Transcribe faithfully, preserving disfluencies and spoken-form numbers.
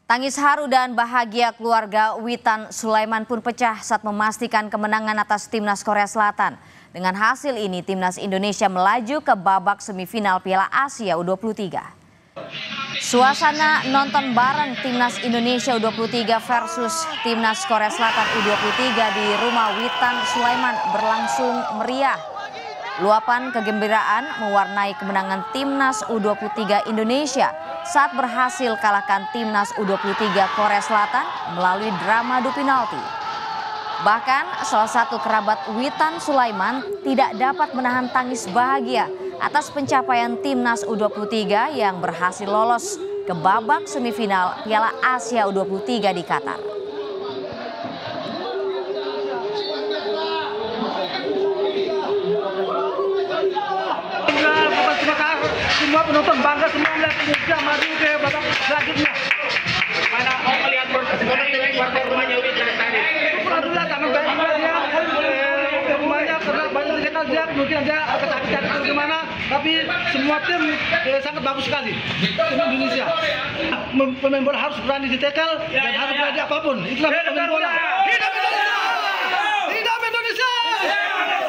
Tangis haru dan bahagia keluarga Witan Sulaiman pun pecah saat memastikan kemenangan atas timnas Korea Selatan. Dengan hasil ini, timnas Indonesia melaju ke babak semifinal Piala Asia U dua puluh tiga. Suasana nonton bareng timnas Indonesia U dua puluh tiga versus timnas Korea Selatan U dua puluh tiga di rumah Witan Sulaiman berlangsung meriah. Luapan kegembiraan mewarnai kemenangan timnas U dua puluh tiga Indonesia saat berhasil kalahkan timnas U dua puluh tiga Korea Selatan melalui drama adu penalti. Bahkan salah satu kerabat Witan Sulaiman tidak dapat menahan tangis bahagia atas pencapaian timnas U dua puluh tiga yang berhasil lolos ke babak semifinal Piala Asia U dua puluh tiga di Qatar. Semua penonton bangga semua melihat Indonesia maju ke babak selanjutnya. Mana mau melihat warga rumahnya Witan tadi? Alhamdulillah sangat baik ya. Rumahnya karena banyak terkenal dia, mungkin dia kesakitan atau gimana, tapi semua tim eh, sangat bagus sekali. Tim Indonesia pemain bola harus berani ditekel dan harus berani apapun. Itulah pemain bola. Hidup Indonesia! Hidup Indonesia!